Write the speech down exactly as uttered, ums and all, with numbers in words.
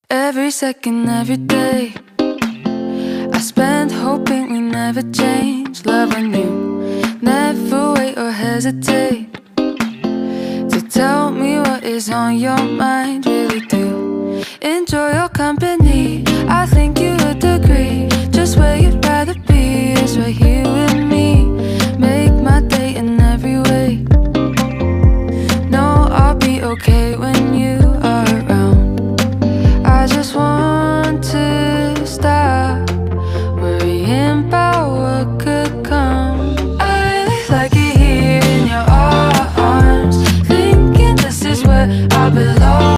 Every second, every day, I spend hoping we never change. Love on you, never wait or hesitate to tell me what is on your mind. Really do enjoy your company, I think you would agree. Just where you'd rather